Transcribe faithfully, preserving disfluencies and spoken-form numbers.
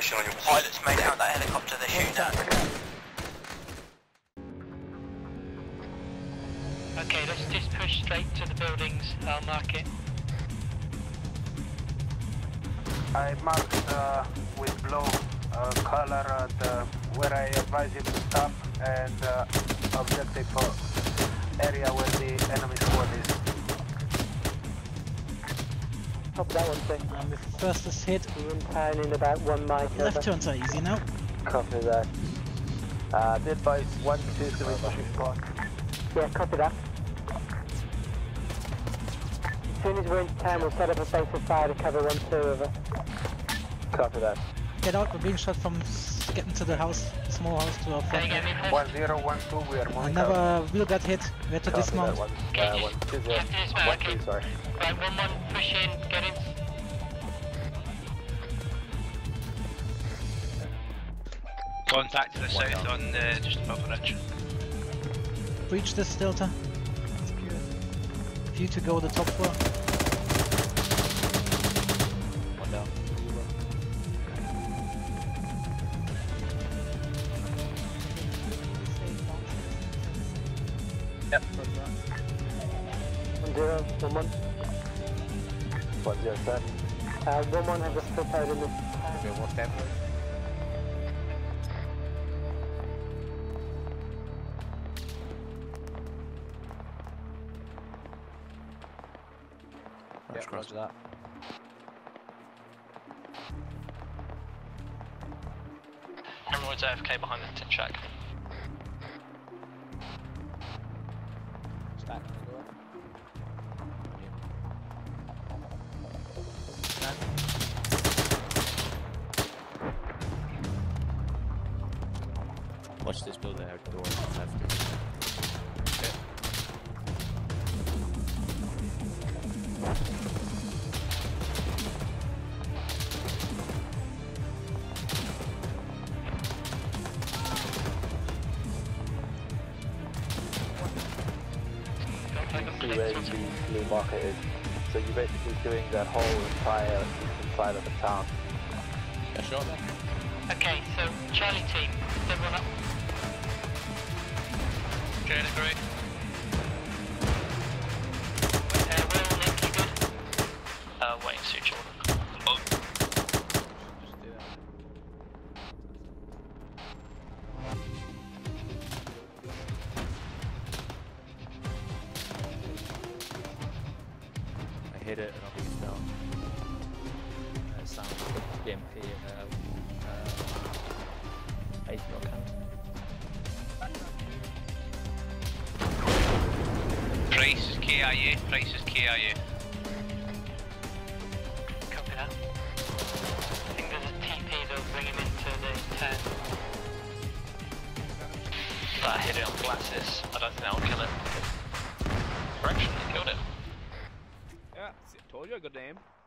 position on your pilots made out that helicopter they're shooting at. Okay, let's just push straight to the buildings. I'll mark it. I marked uh, with blue uh, color uh, the, where I advise you to stop and uh, objective for area where the enemy squad is. Copy that one, sir. Um, if first is hit, we're in town in about one mile. left turns are easy now. Copy that. Uh, did advise one two three pushing squad. Yeah, copy that. As soon as we're in town, we'll set up a base of fire to cover one two over. Copy that. Get out, we're being shot from s- getting to the house, small house to our front. One zero one two, we are moving. Another wheel got hit, we had to Copy dismount. that, one, Okay, uh, just one two zero. captain is back, One okay. two, sorry. Right, one one, push in, get in. Contact to the south on uh, just above the ridge. Breach this delta. View to go the top floor. One down. Yep. One zero, one one. One zero seven. Uh, one one has a split out in this. Okay, one step. Yep, roger that. Everyone's A F K behind the tin shack. Stack. Watch this building out door on the left. Okay. See where the blue market is. So you're basically doing that whole entire eastern side of the town. Yeah, sure then. Okay, so Charlie team, is everyone up? Jane, agree. Uh, Will, Nick, you good? Uh, wait, suit order. Oh. I hit it and I'll be down. Uh, sound B M P uh, uh, eight mil can. Price is K I A, price is K I A. Copy that. I think there's a T P that'll bring him into the town. But I hit it on glasses, I don't think that'll kill it. Correction, it killed it. Yeah, told you a good name.